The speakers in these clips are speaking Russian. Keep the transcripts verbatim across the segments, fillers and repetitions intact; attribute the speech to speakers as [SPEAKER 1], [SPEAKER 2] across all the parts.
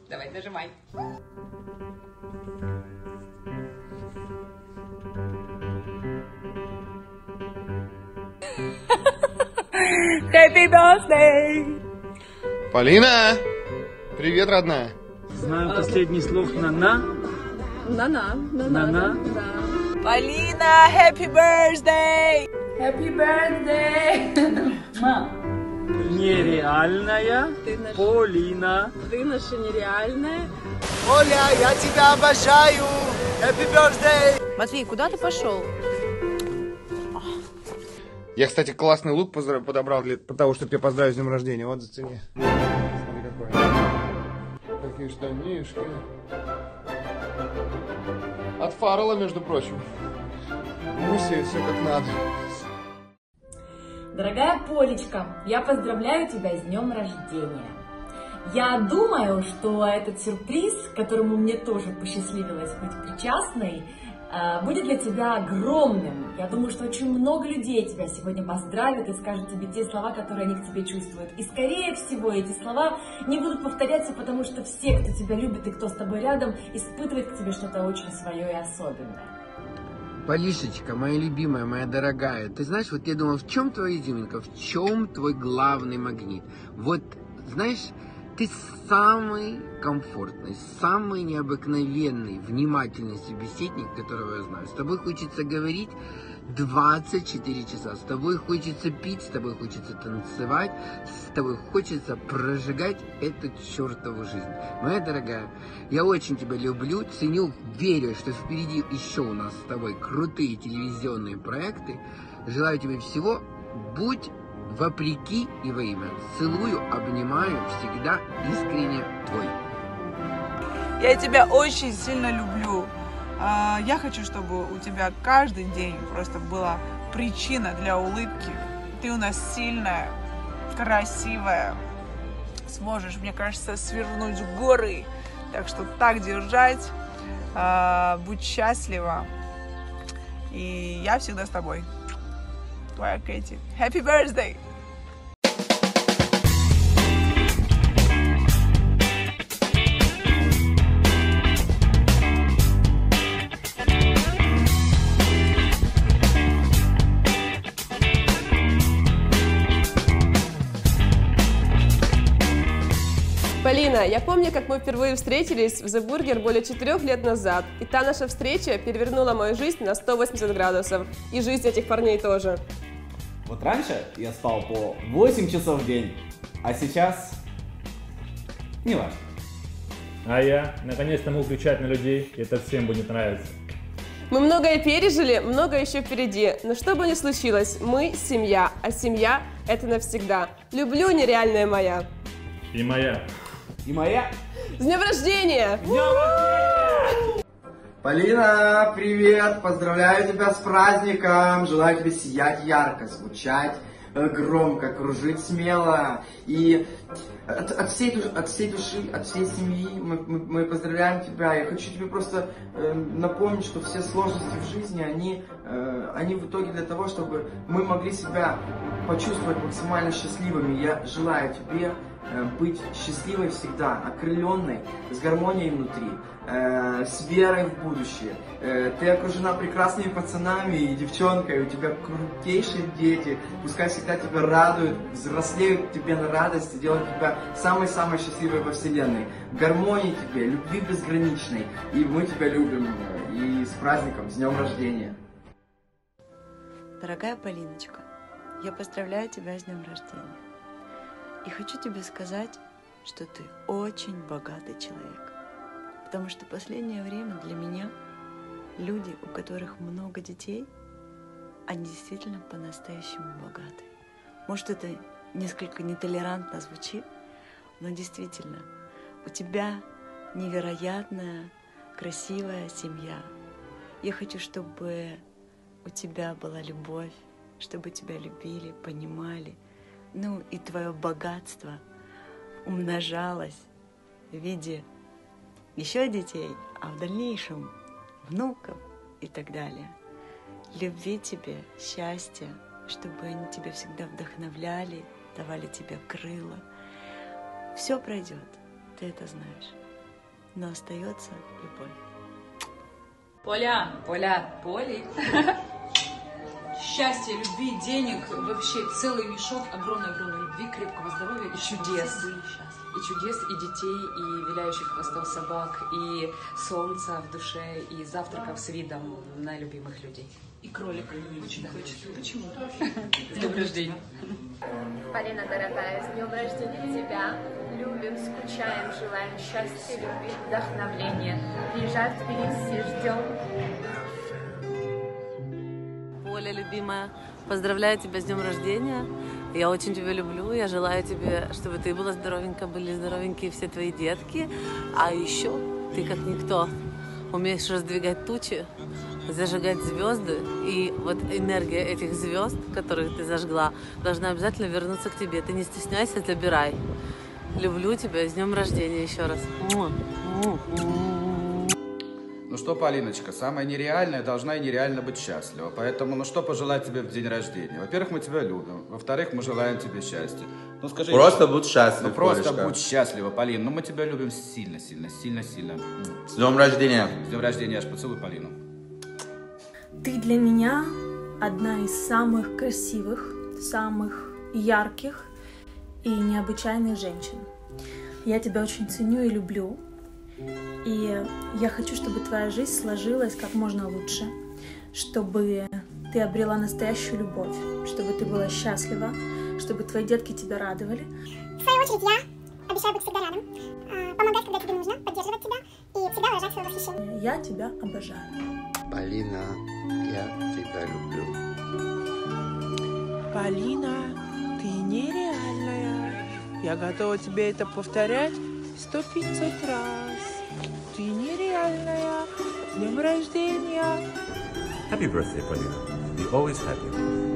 [SPEAKER 1] Давай, нажимай. Happy birthday!
[SPEAKER 2] Полина! Привет, родная!
[SPEAKER 3] Знаю последний слог на-на.
[SPEAKER 1] На-на.
[SPEAKER 3] На-на.
[SPEAKER 1] Полина, happy birthday!
[SPEAKER 4] Happy birthday!
[SPEAKER 1] Мам,
[SPEAKER 3] Нереальная
[SPEAKER 1] Ты наш-
[SPEAKER 3] Полина.
[SPEAKER 1] ты наша нереальная.
[SPEAKER 5] Оля, я тебя обожаю! Happy birthday!
[SPEAKER 1] Матвей, куда ты пошел?
[SPEAKER 2] Я, кстати, классный лук поздрав- подобрал для того, чтобы тебя поздравить с днем рождения. Вот, зацени. Смотри, какой. Такие штанишки. От Фаррелла, между прочим. Муси, все как надо.
[SPEAKER 4] Дорогая Полечка, я поздравляю тебя с днем рождения. Я думаю, что этот сюрприз, к которому мне тоже посчастливилось быть причастной, будет для тебя огромным. Я думаю, что очень много людей тебя сегодня поздравят и скажут тебе те слова, которые они к тебе чувствуют. И скорее всего эти слова не будут повторяться, потому что все, кто тебя любит и кто с тобой рядом, испытывает к тебе что-то очень свое и особенное.
[SPEAKER 6] Полишечка, моя любимая, моя дорогая, ты знаешь, вот я думал, в чем твоя изюминка, в чем твой главный магнит? Вот, знаешь, ты самый комфортный, самый необыкновенный, внимательный собеседник, которого я знаю. С тобой хочется говорить двадцать четыре часа, с тобой хочется пить, с тобой хочется танцевать, с тобой хочется прожигать эту чертову жизнь. Моя дорогая, я очень тебя люблю, ценю, верю, что впереди еще у нас с тобой крутые телевизионные проекты. Желаю тебе всего, будь вопреки и во имя. Целую, обнимаю, всегда искренне твой.
[SPEAKER 7] Я тебя очень сильно люблю. Я хочу, чтобы у тебя каждый день просто была причина для улыбки. Ты у нас сильная, красивая. Сможешь, мне кажется, свернуть горы. Так что так держать. Будь счастлива. И я всегда с тобой. Твоя Кэти. Happy birthday!
[SPEAKER 8] Полина, я помню, как мы впервые встретились в The Burger более четырех лет назад. И та наша встреча перевернула мою жизнь на сто восемьдесят градусов. И жизнь этих парней тоже.
[SPEAKER 9] Вот раньше я спал по восемь часов в день, а сейчас не важно.
[SPEAKER 10] А я наконец-то могу кричать на людей, и это всем будет нравиться.
[SPEAKER 8] Мы многое пережили, много еще впереди. Но что бы ни случилось, мы семья, а семья – это навсегда. Люблю, нереальная моя.
[SPEAKER 10] И моя.
[SPEAKER 9] И моя.
[SPEAKER 8] С днем рождения!
[SPEAKER 9] С днем рождения!
[SPEAKER 5] Полина, привет! Поздравляю тебя с праздником! Желаю тебе сиять ярко, звучать громко, кружить смело. И от, от, всей, души, от всей души, от всей семьи мы, мы, мы поздравляем тебя. Я хочу тебе просто э, напомнить, что все сложности в жизни, они, э, они в итоге для того, чтобы мы могли себя почувствовать максимально счастливыми. Я желаю тебе быть счастливой всегда, окрыленной, с гармонией внутри, э, с верой в будущее. Э, ты окружена прекрасными пацанами и девчонкой, у тебя крутейшие дети, пускай всегда тебя радуют, взрослеют тебе на радость и делают тебя самой-самой счастливой во вселенной. Гармонии тебе, любви безграничной, и мы тебя любим, и с праздником, с днем рождения.
[SPEAKER 11] Дорогая Полиночка, я поздравляю тебя с днем рождения. И хочу тебе сказать, что ты очень богатый человек. Потому что в последнее время для меня люди, у которых много детей, они действительно по-настоящему богаты. Может, это несколько нетолерантно звучит, но действительно, у тебя невероятная, красивая семья. Я хочу, чтобы у тебя была любовь, чтобы тебя любили, понимали. Ну и твое богатство умножалось в виде еще детей, а в дальнейшем внуков и так далее. Любви тебе, счастья, чтобы они тебя всегда вдохновляли, давали тебе крылья. Все пройдет, ты это знаешь. но остается любовь.
[SPEAKER 12] Поля, Поля, Поли. Счастья, любви, денег, вообще целый мешок огромной-огромной любви, крепкого здоровья и чудес.
[SPEAKER 13] И чудес, и детей, и виляющих хвостов собак, и солнца в душе, и завтраков с видом на любимых людей.
[SPEAKER 12] И кролика очень хочется. Почему?
[SPEAKER 13] С днем рождения.
[SPEAKER 8] Полина, дорогая, с днем рождения тебя. Любим, скучаем, желаем счастья, любви, вдохновения. Приезжай в Тбилиси, ждем.
[SPEAKER 14] Поля, любимая, поздравляю тебя с днем рождения. Я очень тебя люблю. Я желаю тебе, чтобы ты была здоровенька, были здоровенькие все твои детки. А еще ты, как никто, умеешь раздвигать тучи, зажигать звезды. И вот энергия этих звезд, которые ты зажгла, должна обязательно вернуться к тебе. Ты не стесняйся, забирай. Люблю тебя. С днем рождения еще раз.
[SPEAKER 15] Ну что, Полиночка, самое нереальное должна и нереально быть счастлива. Поэтому, ну что пожелать тебе в день рождения? Во-первых, мы тебя любим. Во-вторых, мы желаем тебе счастья. Ну скажи...
[SPEAKER 16] Просто будь счастлив,
[SPEAKER 15] Ну просто
[SPEAKER 16] Полечка.
[SPEAKER 15] будь счастлива, Полин. Ну мы тебя любим сильно, сильно, сильно, сильно.
[SPEAKER 16] С днем рождения.
[SPEAKER 15] С днем рождения, аж поцелуй Полину.
[SPEAKER 17] Ты для меня одна из самых красивых, самых ярких и необычайных женщин. Я тебя очень ценю и люблю. И я хочу, чтобы твоя жизнь сложилась как можно лучше, чтобы ты обрела настоящую любовь, чтобы ты была счастлива, чтобы твои детки тебя радовали.
[SPEAKER 18] В свою очередь, я обещаю быть всегда рядом, помогать, когда тебе нужно, поддерживать тебя и всегда выражать свое восхищение.
[SPEAKER 17] Я тебя обожаю.
[SPEAKER 6] Полина, я тебя люблю.
[SPEAKER 19] Полина, ты нереальная. Я готова тебе это повторять сто пятьдесят раз. Ты нереальная. С днем рождения.
[SPEAKER 20] Happy birthday, Полина. Be always happy.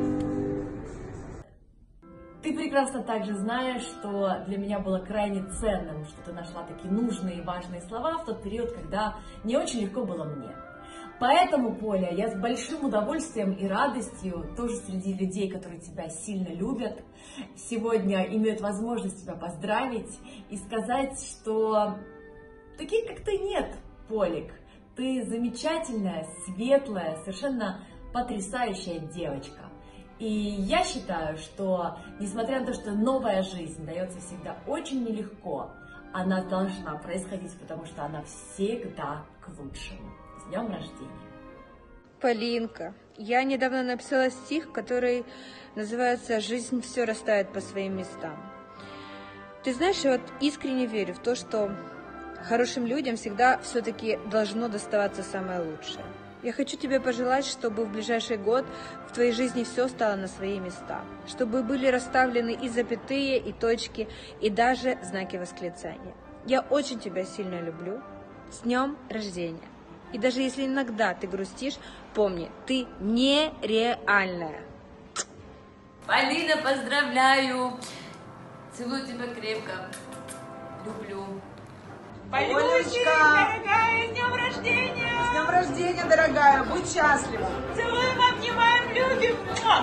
[SPEAKER 4] Ты прекрасно также знаешь, что для меня было крайне ценным, что ты нашла такие нужные и важные слова в тот период, когда не очень легко было мне. Поэтому, Поля, я с большим удовольствием и радостью, тоже среди людей, которые тебя сильно любят, сегодня имеют возможность тебя поздравить и сказать, что таких, как ты, нет, Полик. Ты замечательная, светлая, совершенно потрясающая девочка. И я считаю, что, несмотря на то, что новая жизнь дается всегда очень нелегко, она должна происходить, потому что она всегда к лучшему. С днем рождения!
[SPEAKER 21] Полинка, я недавно написала стих, который называется «Жизнь все расставит по своим местам». Ты знаешь, я вот искренне верю в то, что хорошим людям всегда все-таки должно доставаться самое лучшее. Я хочу тебе пожелать, чтобы в ближайший год в твоей жизни все стало на свои места, чтобы были расставлены и запятые, и точки, и даже знаки восклицания. Я очень тебя сильно люблю. С днем рождения! И даже если иногда ты грустишь, помни, ты нереальная.
[SPEAKER 14] Полина, поздравляю! Целую тебя крепко. Люблю.
[SPEAKER 12] Полюшка, дорогая, с днем рождения! С днем рождения, дорогая, будь счастлива! Целуем, обнимаем, любим!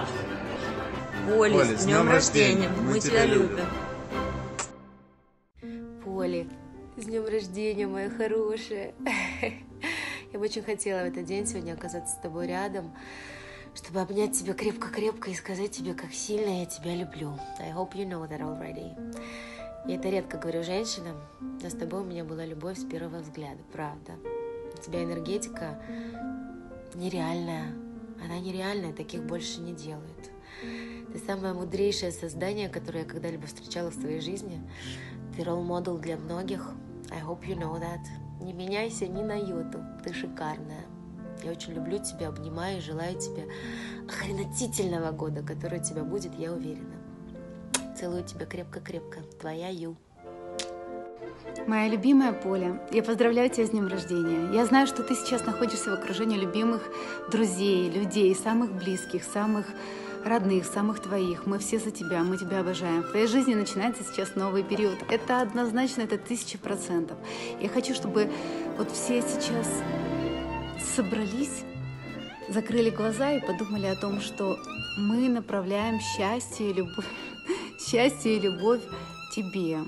[SPEAKER 14] Поли, с днем рождения, мы тебя любим.
[SPEAKER 22] Поли, с днем рождения, моя хорошая. Я бы очень хотела в этот день сегодня оказаться с тобой рядом, чтобы обнять тебя крепко-крепко и сказать тебе, как сильно я тебя люблю. I hope you know that already. Я это редко говорю женщинам, но с тобой у меня была любовь с первого взгляда, правда. У тебя энергетика нереальная. Она нереальная, таких больше не делают. Ты самое мудрейшее создание, которое я когда-либо встречала в своей жизни. Ты ролл-модел для многих. I hope you know that. Не меняйся ни на йоту. Ты шикарная. Я очень люблю тебя, обнимаю и желаю тебе охренительного года, который у тебя будет, я уверена. Целую тебя крепко-крепко. Твоя Ю.
[SPEAKER 23] Моя любимая Поля, я поздравляю тебя с днем рождения. Я знаю, что ты сейчас находишься в окружении любимых друзей, людей, самых близких, самых родных, самых твоих. Мы все за тебя, мы тебя обожаем. В твоей жизни начинается сейчас новый период. Это однозначно, это тысяча процентов. Я хочу, чтобы вот все сейчас собрались, закрыли глаза и подумали о том, что мы направляем счастье и любовь, счастье и любовь тебе.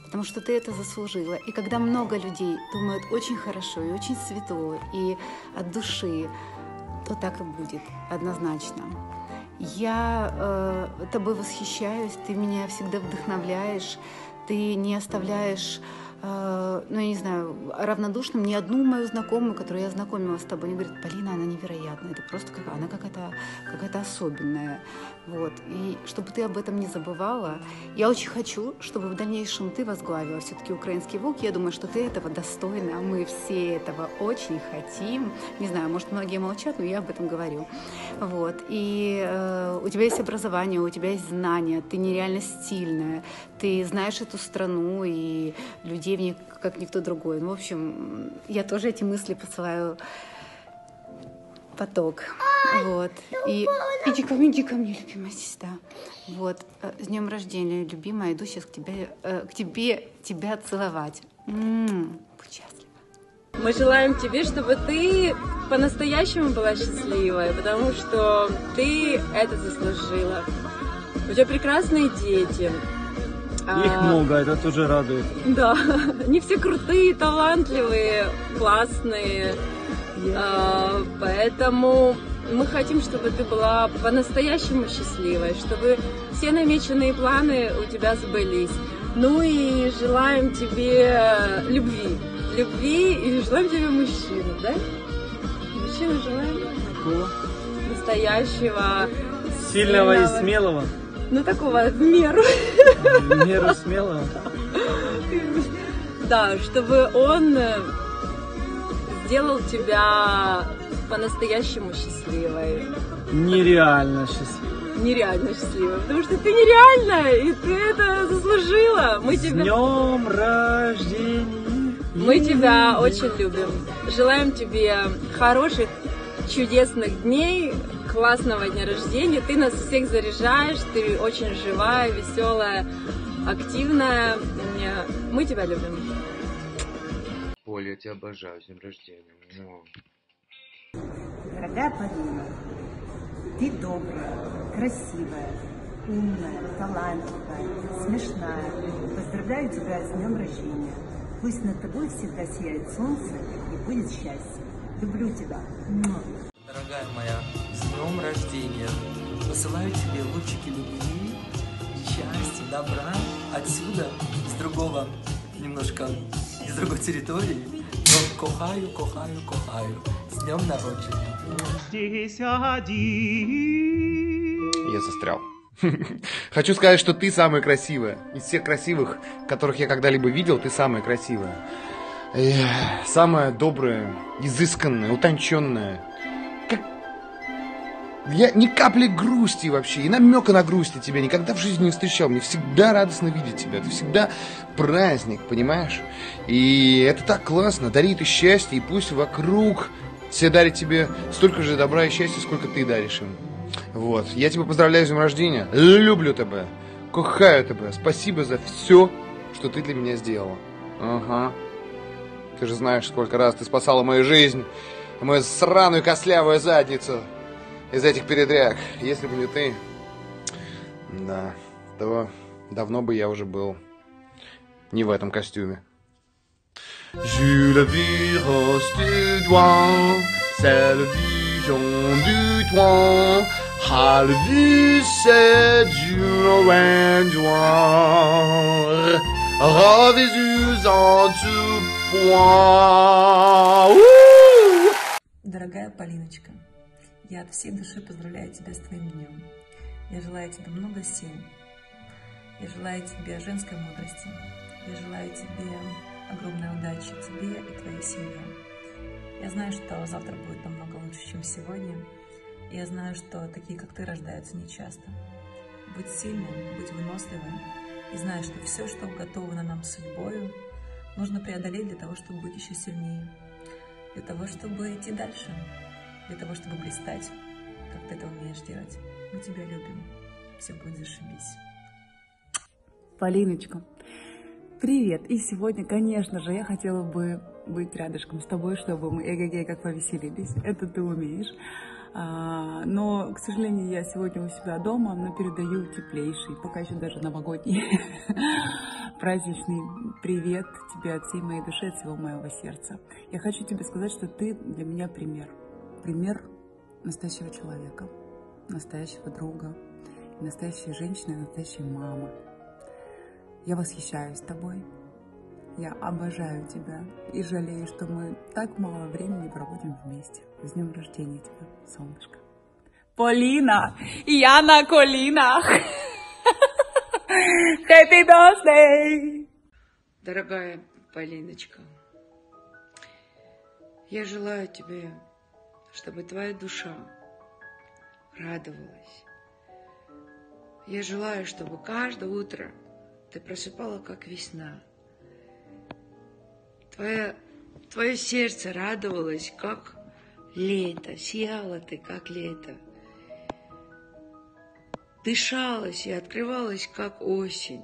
[SPEAKER 23] потому что ты это заслужила. И когда много людей думают очень хорошо и очень светло, и от души, то так и будет, однозначно. Я э, тобой восхищаюсь, ты меня всегда вдохновляешь, ты не оставляешь, э, ну, я не знаю, равнодушным ни одну мою знакомую, которую я знакомила с тобой. Они говорят: Полина, она невероятная, это просто как, она какая-то какая-то особенная. Вот. И чтобы ты об этом не забывала, я очень хочу, чтобы в дальнейшем ты возглавила все-таки украинский ВОК. Я думаю, что ты этого достойна, мы все этого очень хотим. Не знаю, может, многие молчат, но я об этом говорю. Вот. И э, у тебя есть образование, у тебя есть знания, ты нереально стильная, ты знаешь эту страну и людей в ней как никто другой. Ну, в общем, я тоже эти мысли посылаю поток. Вот. И иди ко мне, иди ко мне, любимая сестра. Вот. С днем рождения, любимая. Иду сейчас к тебе, э, к тебе тебя целовать. М-м-м. Будь счастлива.
[SPEAKER 8] Мы желаем тебе, чтобы ты по-настоящему была счастливой, потому что ты это заслужила. У тебя прекрасные дети.
[SPEAKER 1] Их много, это тоже радует.
[SPEAKER 8] Да, они все крутые, талантливые, классные. Yeah. А, поэтому мы хотим, чтобы ты была по-настоящему счастливой, чтобы все намеченные планы у тебя сбылись. Ну и желаем тебе любви. Любви и желаем тебе мужчину, да? Мужчину желаем?
[SPEAKER 1] Какого?
[SPEAKER 8] Настоящего.
[SPEAKER 1] Сильного, сильного и смелого.
[SPEAKER 8] Ну, такого в меру.
[SPEAKER 1] В меру смелого?
[SPEAKER 8] Да, чтобы он сделал тебя по-настоящему счастливой.
[SPEAKER 1] Нереально счастливой.
[SPEAKER 8] Нереально счастливой, потому что ты нереальная, и ты это заслужила. Мы
[SPEAKER 1] С
[SPEAKER 8] тебя...
[SPEAKER 1] днем рождения!
[SPEAKER 8] Мы тебя очень любим. Желаем тебе хороших, чудесных дней, классного дня рождения. Ты нас всех заряжаешь, ты очень живая, веселая, активная. Мы тебя любим.
[SPEAKER 6] Оля, я тебя обожаю, с днем рождения.
[SPEAKER 2] Дорогая Полина, ты добрая, красивая, умная, талантливая, смешная. Поздравляю тебя с днем рождения. Пусть над тобой всегда сияет солнце и будет счастье. Люблю тебя.
[SPEAKER 3] Дорогая моя, с днем рождения. Посылаю тебе лучики любви, счастья, добра. Отсюда, с другого, немножко, из другой территории. Но кохаю, кохаю, кохаю. С днем народжения.
[SPEAKER 24] Здесь один.
[SPEAKER 25] Я застрял. Хочу сказать, что ты самая красивая. Из всех красивых, которых я когда-либо видел, ты самая красивая. Самая добрая, изысканная, утонченная. Как... Я ни капли грусти вообще, и намека на грусть я тебя никогда в жизни не встречал. Мне всегда радостно видеть тебя. Ты всегда праздник, понимаешь? И это так классно, дарит и счастье, и пусть вокруг все дарят тебе столько же добра и счастья, сколько ты даришь им. Вот. Я тебя поздравляю с днем рождения. Люблю тебя. Кохаю тебя. Спасибо за все, что ты для меня сделала. Ага. Ты же знаешь, сколько раз ты спасала мою жизнь, мою сраную костлявую задницу из этих передряг. Если бы не ты, да, то давно бы я уже был не в этом костюме. Je la virus du doigt, c'est le vision du toit, ah le vis c'est du orange, revisus en tout point.
[SPEAKER 26] Дорогая Полиночка, я от всей души поздравляю тебя с твоим днем. Я желаю тебе много сил. Я желаю тебе женской мудрости. Я желаю тебе огромной удачи, тебе и твоей семье. Я знаю, что завтра будет намного лучше, чем сегодня. И я знаю, что такие, как ты, рождаются нечасто. Будь сильным, будь выносливым. И знай, что все, что уготовано нам судьбою, нужно преодолеть для того, чтобы быть еще сильнее. Для того, чтобы идти дальше. Для того, чтобы блистать, как ты это умеешь делать. Мы тебя любим. Все будет зашибись.
[SPEAKER 27] Полиночка, привет! И сегодня, конечно же, я хотела бы быть рядышком с тобой, чтобы мы эгегей как повеселились. Это ты умеешь. А, но, к сожалению, я сегодня у себя дома, но передаю теплейший, пока еще даже новогодний праздничный привет тебе от всей моей души, от всего моего сердца. Я хочу тебе сказать, что ты для меня пример. Пример настоящего человека, настоящего друга, настоящей женщины, настоящей мамы. Я восхищаюсь тобой. Я обожаю тебя и жалею, что мы так мало времени проводим вместе. С днем рождения тебя, солнышко. Полина, я на колинах. Happy birthday!
[SPEAKER 5] Дорогая Полиночка, я желаю тебе, чтобы твоя душа радовалась. Я желаю, чтобы каждое утро ты просыпала, как весна. Твое, твое сердце радовалось, как лето, сияла ты, как лето. Дышалась и открывалась, как осень.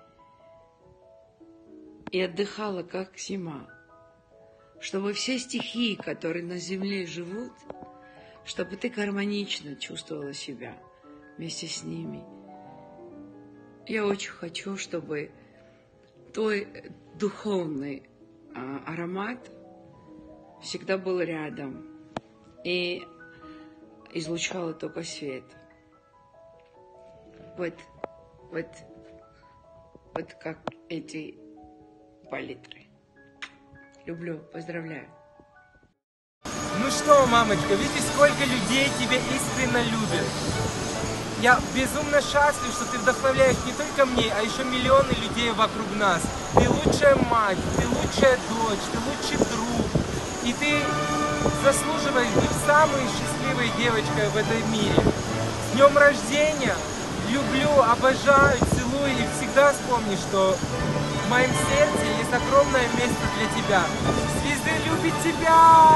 [SPEAKER 5] И отдыхала, как зима. Чтобы все стихии, которые на земле живут, чтобы ты гармонично чувствовала себя вместе с ними. Я очень хочу, чтобы твой духовный а, аромат всегда был рядом и излучала только свет. Вот, вот, вот как эти палитры. Люблю, поздравляю.
[SPEAKER 7] Ну что, мамочка, видите, сколько людей тебя искренне любят. Я безумно счастлив, что ты вдохновляешь не только мне, а еще миллионы людей вокруг нас. Ты лучшая мать, ты лучшая дочь, ты лучший друг. И ты заслуживаешь быть самой счастливой девочкой в этом мире. С днем рождения! Люблю, обожаю, целую и всегда вспомни, что в моем сердце есть огромное место для тебя. Звезды любят тебя!